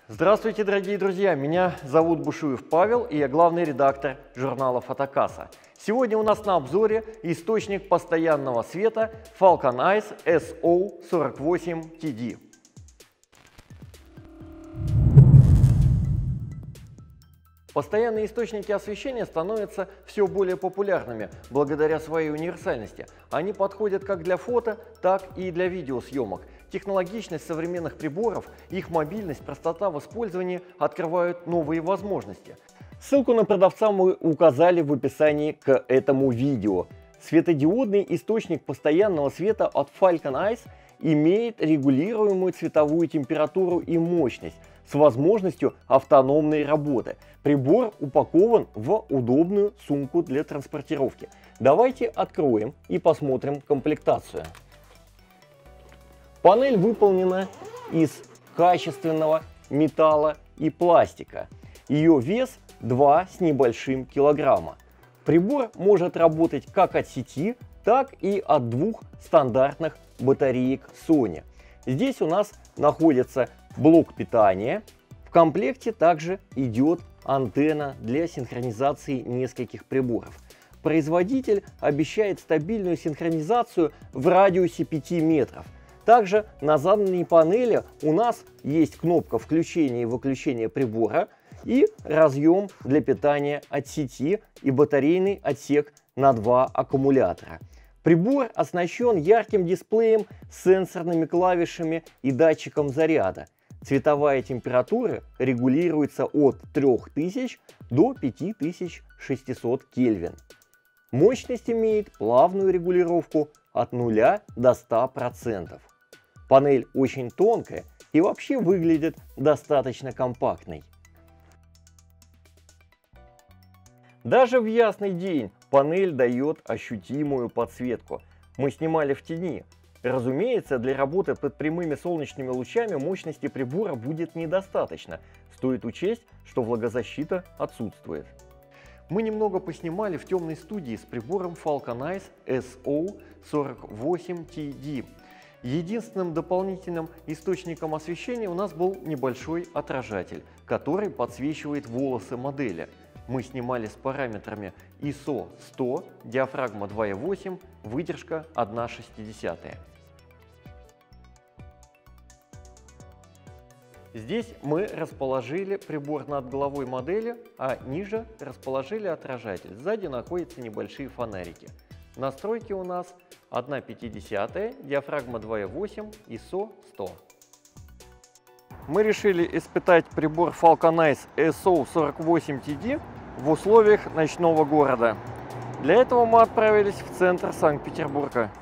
Здравствуйте, дорогие друзья! Меня зовут Бушуев Павел, и я главный редактор журнала Фотокаса. Сегодня у нас на обзоре источник постоянного света Falcon Eyes SO48TD. Постоянные источники освещения становятся все более популярными благодаря своей универсальности. Они подходят как для фото, так и для видеосъемок. Технологичность современных приборов, их мобильность, простота в использовании открывают новые возможности. Ссылку на продавца мы указали в описании к этому видео. Светодиодный источник постоянного света от Falcon Eyes имеет регулируемую цветовую температуру и мощность с возможностью автономной работы. Прибор упакован в удобную сумку для транспортировки. Давайте откроем и посмотрим комплектацию. Панель выполнена из качественного металла и пластика. Ее вес 2 с небольшим килограмма. Прибор может работать как от сети, так и от двух стандартных батареек Sony. Здесь у нас находится блок питания. В комплекте также идет антенна для синхронизации нескольких приборов. Производитель обещает стабильную синхронизацию в радиусе 5 метров. Также на задней панели у нас есть кнопка включения и выключения прибора и разъем для питания от сети и батарейный отсек на 2 аккумулятора. Прибор оснащен ярким дисплеем с сенсорными клавишами и датчиком заряда. Цветовая температура регулируется от 3000 до 5600 Кельвин. Мощность имеет плавную регулировку от 0 до 100%. Панель очень тонкая и вообще выглядит достаточно компактной. Даже в ясный день панель дает ощутимую подсветку. Мы снимали в тени. Разумеется, для работы под прямыми солнечными лучами мощности прибора будет недостаточно. Стоит учесть, что влагозащита отсутствует. Мы немного поснимали в темной студии с прибором Falcon Eyes SO48TD. Единственным дополнительным источником освещения у нас был небольшой отражатель, который подсвечивает волосы модели. Мы снимали с параметрами ISO 100, диафрагма 2,8, выдержка 1/60. Здесь мы расположили прибор над головой модели, а ниже расположили отражатель. Сзади находятся небольшие фонарики. Настройки у нас 1/50, диафрагма 2,8, ISO 100. Мы решили испытать прибор Falcon Eyes SO48TD в условиях ночного города. Для этого мы отправились в центр Санкт-Петербурга.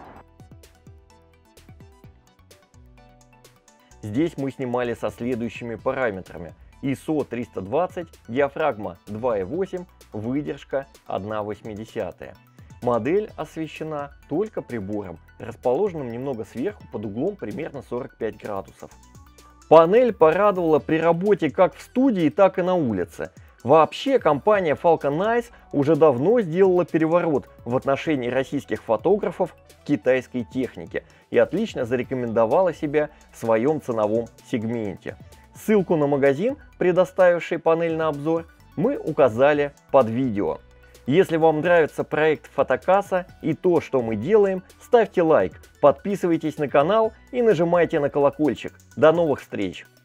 Здесь мы снимали со следующими параметрами: ISO 320, диафрагма 2,8, выдержка 1/80. Модель освещена только прибором, расположенным немного сверху под углом примерно 45 градусов. Панель порадовала при работе как в студии, так и на улице. Вообще компания Falcon Eyes уже давно сделала переворот в отношении российских фотографов к китайской технике и отлично зарекомендовала себя в своем ценовом сегменте. Ссылку на магазин, предоставивший панель на обзор, мы указали под видео. Если вам нравится проект Фотокаса и то, что мы делаем, ставьте лайк, подписывайтесь на канал и нажимайте на колокольчик. До новых встреч!